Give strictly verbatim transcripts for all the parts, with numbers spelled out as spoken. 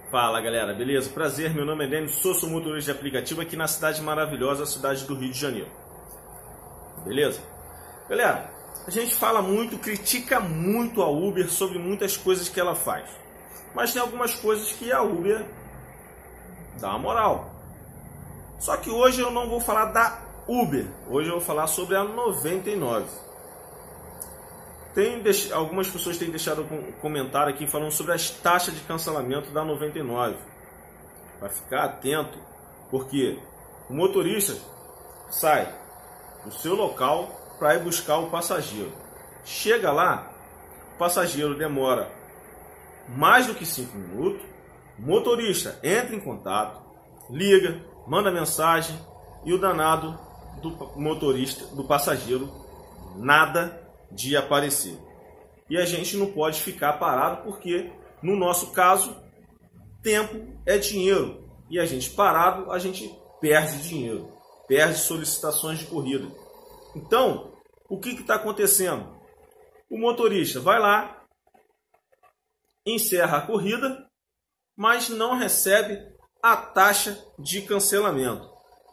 Fala galera, beleza? Prazer, meu nome é Denis, sou seu motorista de aplicativo aqui na cidade maravilhosa, a cidade do Rio de Janeiro. Beleza? Galera, a gente fala muito, critica muito a Uber sobre muitas coisas que ela faz. Mas tem algumas coisas que a Uber dá uma moral. Só que hoje eu não vou falar da Uber, hoje eu vou falar sobre a noventa e nove. Tem, algumas pessoas têm deixado um comentário aqui falando sobre as taxas de cancelamento da noventa e nove. Vai ficar atento, porque o motorista sai do seu local para ir buscar o passageiro. Chega lá, o passageiro demora mais do que cinco minutos, o motorista entra em contato, liga, manda mensagem e o danado do motorista, do passageiro, nada de aparecer. E a gente não pode ficar parado porque, no nosso caso, tempo é dinheiro. E a gente parado, a gente perde dinheiro, perde solicitações de corrida. Então, o que está acontecendo? O motorista vai lá, encerra a corrida, mas não recebe a taxa de cancelamento.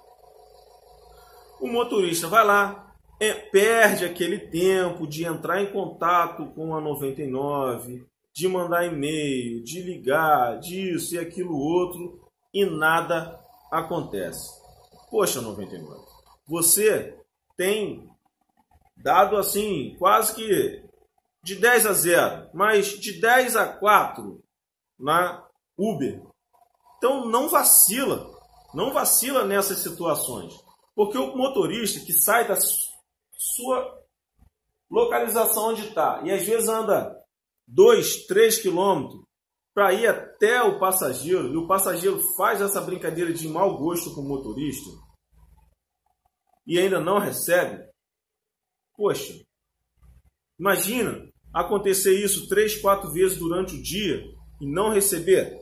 O motorista vai lá, É, perde aquele tempo de entrar em contato com a noventa e nove, de mandar e-mail, de ligar, disso e aquilo outro, e nada acontece. Poxa, noventa e nove, você tem dado assim quase que de dez a zero, mas de dez a quatro na Uber. Então não vacila, não vacila nessas situações, porque o motorista que sai da sua localização onde está e às vezes anda dois, três quilômetros para ir até o passageiro e o passageiro faz essa brincadeira de mau gosto com o motorista e ainda não recebe. Poxa, imagina acontecer isso três, quatro vezes durante o dia e não receber.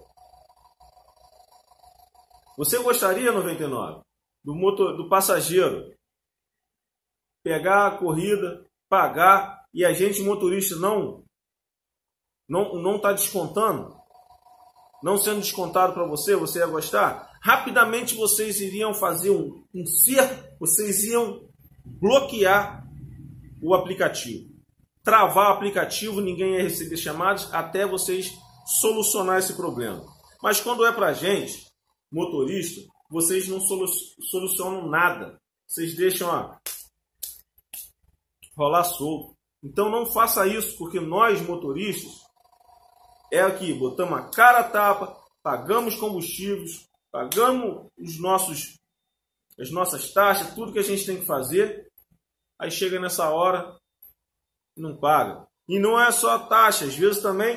Você gostaria, noventa e nove, do, motor, do passageiro pegar a corrida, pagar e a gente motorista não não não está descontando, não sendo descontado para você, você ia gostar? Rapidamente vocês iriam fazer um, um cerco, vocês iam bloquear o aplicativo, travar o aplicativo, ninguém ia receber chamadas até vocês solucionar esse problema. Mas quando é para a gente, motorista, vocês não solu solucionam nada, vocês deixam a rolar solto. Então não faça isso, porque nós motoristas é aqui, botamos a cara a tapa, pagamos combustíveis, pagamos os nossos, as nossas taxas, tudo que a gente tem que fazer, aí chega nessa hora, não paga. E não é só a taxa, às vezes também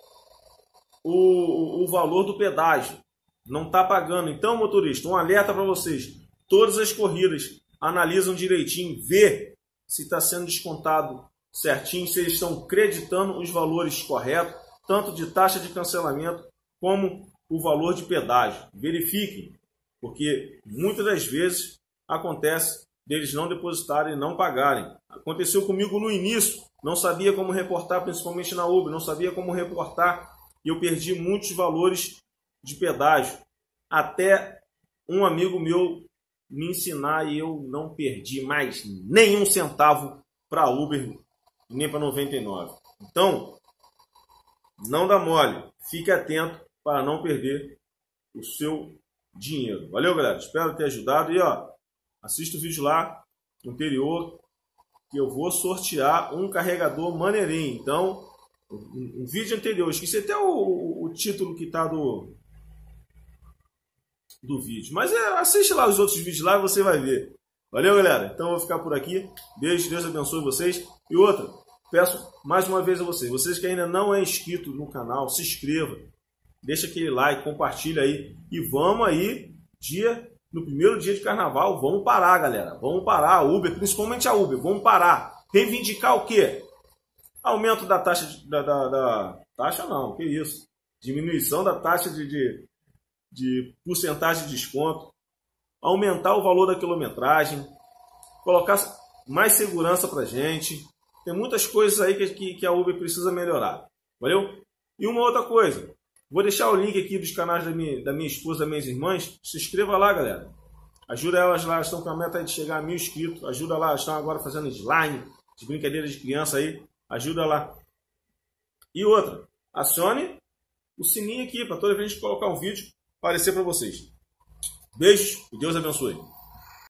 o, o valor do pedágio não está pagando. Então, motorista, um alerta para vocês, todas as corridas analisam direitinho, vê se está sendo descontado certinho, se eles estão creditando os valores corretos, tanto de taxa de cancelamento como o valor de pedágio. Verifiquem, porque muitas das vezes acontece deles não depositarem e não pagarem. Aconteceu comigo no início, não sabia como reportar, principalmente na Uber, não sabia como reportar e eu perdi muitos valores de pedágio. Até um amigo meu me ensinar e eu não perdi mais nenhum centavo para Uber nem para noventa e nove. Então, não dá mole, fique atento para não perder o seu dinheiro. Valeu, galera, espero ter ajudado e ó, assista o vídeo lá anterior que eu vou sortear um carregador maneirinho. Então, um, um vídeo anterior, esqueci até o, o, o título que está do do vídeo, mas é, assiste lá os outros vídeos lá e você vai ver. Valeu, galera, então eu vou ficar por aqui, beijo, Deus abençoe vocês. E outra, peço mais uma vez a vocês, vocês que ainda não é inscrito no canal, se inscreva, deixa aquele like, compartilha aí e vamos aí, dia, no primeiro dia de carnaval, vamos parar, galera, vamos parar, a Uber, principalmente a Uber, vamos parar, reivindicar o quê? Aumento da taxa, de, da, da, da taxa não, que isso, diminuição da taxa de, de de porcentagem de desconto, aumentar o valor da quilometragem, colocar mais segurança para a gente. Tem muitas coisas aí que, que, que a Uber precisa melhorar. Valeu? E uma outra coisa, Vou deixar o link aqui dos canais da minha, da minha esposa, das minhas irmãs. Se inscreva lá, galera. Ajuda elas lá, elas estão com a meta de chegar a mil inscritos. Ajuda lá, elas estão agora fazendo slime, de brincadeira de criança aí. Ajuda lá. E outra, acione o sininho aqui para toda vez que colocar um vídeo aparecer para vocês. Beijos e Deus abençoe.